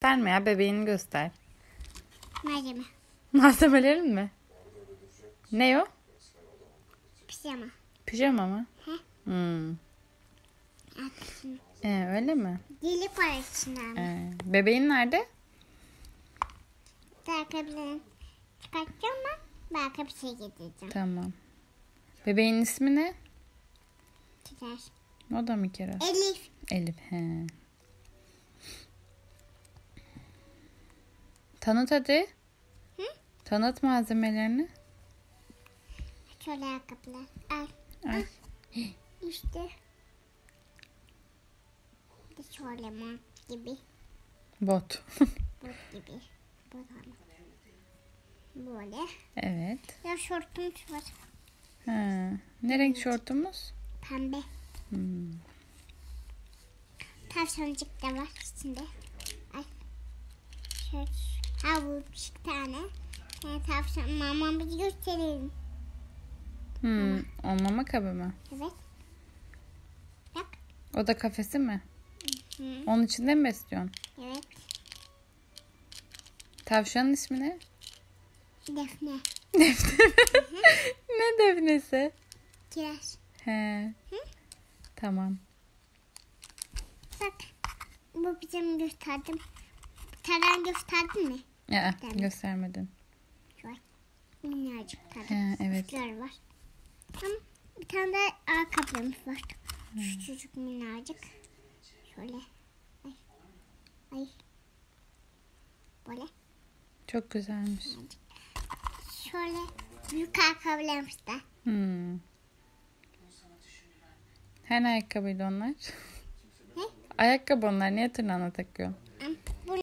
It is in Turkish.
Gösterme ya, bebeğini göster. Malzeme. Malzemelerin mi? Ne o? Pijama. Pijama mı? He. Aslında. Öyle mi? Delik var içinde. Bebeğin nerede? Ayakkabılarını çıkartacağım ben. Belki bir şey getireceğim. Tamam. Bebeğin ismi ne? Kiraz. O da mı Kiraz? Elif. Elif. He. Tanıt hadi. Hı? Tanıt malzemelerini. Şöyle ayakkabılar. Al. Ay. İşte. Bir de şöyle mont gibi. Bot. Bot gibi. Bot ama. Böyle. Evet. Ya şortum var. Ha. Ne renk şortumuz? Pembe. Hmm. Tavşancık da var içinde. Ay. Şöyle. Havuç tane. Tavşan mamamı gösterelim. O mama kabı mı? Evet. Bak. O da kafesi mi? Hı. Onun içinde mi besliyorsun? Evet. Tavşanın ismi ne? Defne. Ne defnesi? Kiraz. He. Hı? Tamam. Bak. Bu bizim gösterdim. Taran gösterdin mi? Tamam. Göstermedin. Şöyle. Minnacık taran. He, evet. Kuşlar var. Ama bir tane de ayakkabımız var. Şu çocuk minnacık. Şöyle. Ay. Ay. Böyle. Çok güzelmiş. Şöyle büyük ayakkabılarımız da. Her ayakkabıydı onlar. Ne? Ayakkabı onlar. Niye tırnağına takıyorsun?